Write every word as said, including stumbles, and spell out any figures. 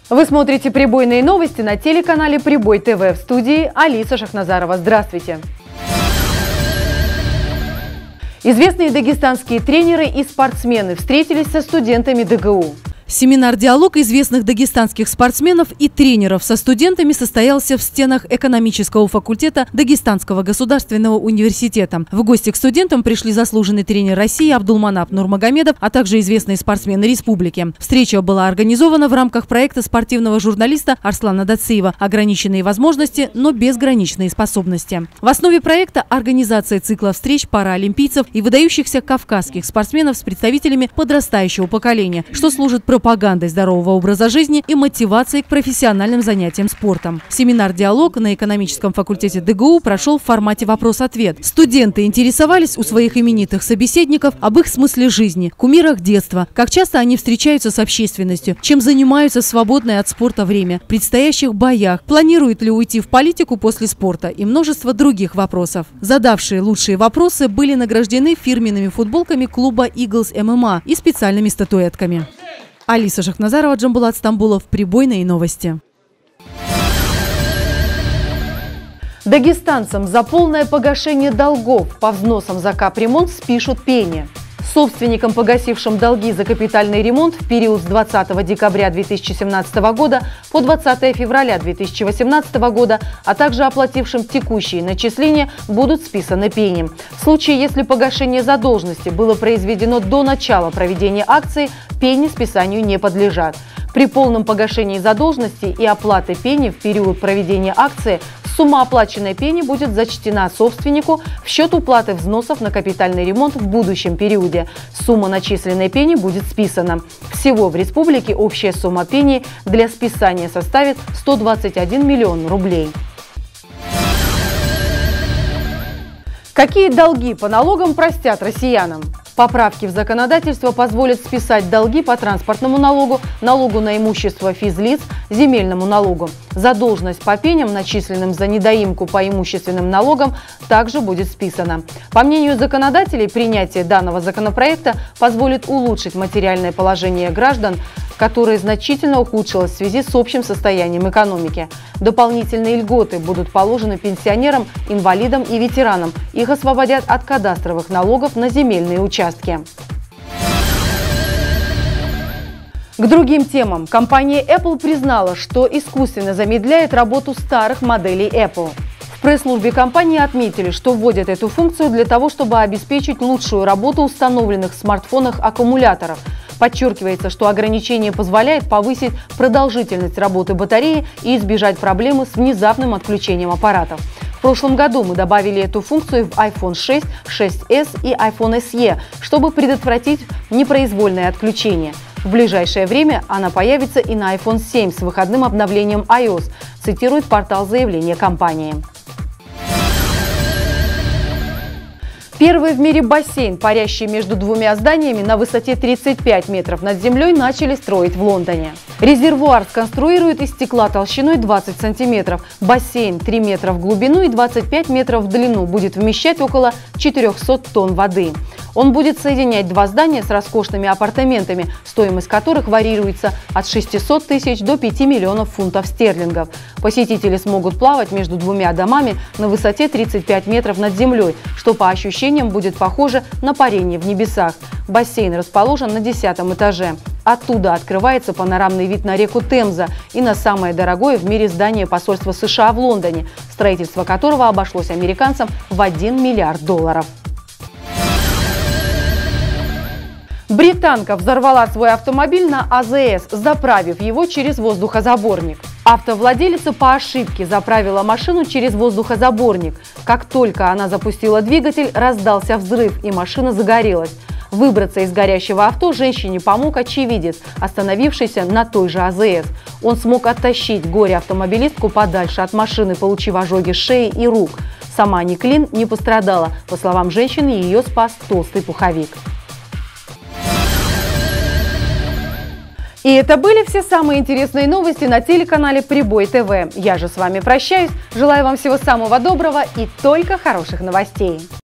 Вы смотрите «Прибойные новости» на телеканале Прибой ТВ. В студии Алиса Шахназарова. Здравствуйте! Известные дагестанские тренеры и спортсмены встретились со студентами ДГУ. Семинар-диалог известных дагестанских спортсменов и тренеров со студентами состоялся в стенах экономического факультета Дагестанского государственного университета. В гости к студентам пришли заслуженный тренер России Абдулманап Нурмагомедов, а также известные спортсмены республики. Встреча была организована в рамках проекта спортивного журналиста Арслана Дациева «Ограниченные возможности, но безграничные способности». В основе проекта организация цикла встреч паралимпийцев и выдающихся кавказских спортсменов с представителями подрастающего поколения, что служит пропагандой здорового образа жизни и мотивацией к профессиональным занятиям спортом. Семинар-диалог на экономическом факультете ДГУ прошел в формате вопрос-ответ. Студенты интересовались у своих именитых собеседников об их смысле жизни, кумирах детства, как часто они встречаются с общественностью, чем занимаются в свободное от спорта время, предстоящих боях, планируют ли уйти в политику после спорта и множество других вопросов. Задавшие лучшие вопросы были награждены фирменными футболками клуба «Иглс эм эм а» и специальными статуэтками. Алиса Шахназарова, Джамбулат Стамбулов, «Прибойные новости». Дагестанцам за полное погашение долгов по взносам за капремонт спишут пени. Собственникам, погасившим долги за капитальный ремонт в период с двадцатого декабря две тысячи семнадцатого года по двадцатое февраля две тысячи восемнадцатого года, а также оплатившим текущие начисления, будут списаны пени. В случае, если погашение задолженности было произведено до начала проведения акции, пени списанию не подлежат. При полном погашении задолженности и оплаты пени в период проведения акции сумма оплаченной пени будет зачтена собственнику в счет уплаты взносов на капитальный ремонт в будущем периоде. Сумма начисленной пени будет списана. Всего в республике общая сумма пени для списания составит сто двадцать один миллион рублей. Какие долги по налогам простят россиянам? Поправки в законодательство позволят списать долги по транспортному налогу, налогу на имущество физлиц, земельному налогу. Задолженность по пеням, начисленным за недоимку по имущественным налогам, также будет списана. По мнению законодателей, принятие данного законопроекта позволит улучшить материальное положение граждан, которое значительно ухудшилось в связи с общим состоянием экономики. Дополнительные льготы будут положены пенсионерам, инвалидам и ветеранам. Их освободят от кадастровых налогов на земельные участки. К другим темам. Компания Apple признала, что искусственно замедляет работу старых моделей Apple. В пресс-службе компании отметили, что вводят эту функцию для того, чтобы обеспечить лучшую работу установленных в смартфонах аккумуляторов. Подчеркивается, что ограничение позволяет повысить продолжительность работы батареи и избежать проблемы с внезапным отключением аппаратов. В прошлом году мы добавили эту функцию в айфон шесть, шесть эс и айфон эс и, чтобы предотвратить непроизвольное отключение. В ближайшее время она появится и на айфон семь с выходным обновлением iOS, цитирует портал заявления компании. Первый в мире бассейн, парящий между двумя зданиями на высоте тридцать пять метров над землей, начали строить в Лондоне. Резервуар сконструируют из стекла толщиной двадцать сантиметров. Бассейн три метра в глубину и двадцать пять метров в длину будет вмещать около четырёхсот тонн воды. Он будет соединять два здания с роскошными апартаментами, стоимость которых варьируется от шестисот тысяч до пяти миллионов фунтов стерлингов. Посетители смогут плавать между двумя домами на высоте тридцать пять метров над землей, что по ощущениям будет похоже на парение в небесах. Бассейн расположен на десятом этаже. Оттуда открывается панорамный вид на реку Темза и на самое дорогое в мире здание посольства США в Лондоне, строительство которого обошлось американцам в один миллиард долларов. Британка взорвала свой автомобиль на а зэ эс, заправив его через воздухозаборник. Автовладелица по ошибке заправила машину через воздухозаборник. Как только она запустила двигатель, раздался взрыв, и машина загорелась. Выбраться из горящего авто женщине помог очевидец, остановившийся на той же а зэ эс. Он смог оттащить горе-автомобилистку подальше от машины, получив ожоги шеи и рук. Сама Никлин не пострадала. По словам женщины, ее спас толстый пуховик. И это были все самые интересные новости на телеканале Прибой ТВ. Я же с вами прощаюсь. Желаю вам всего самого доброго и только хороших новостей.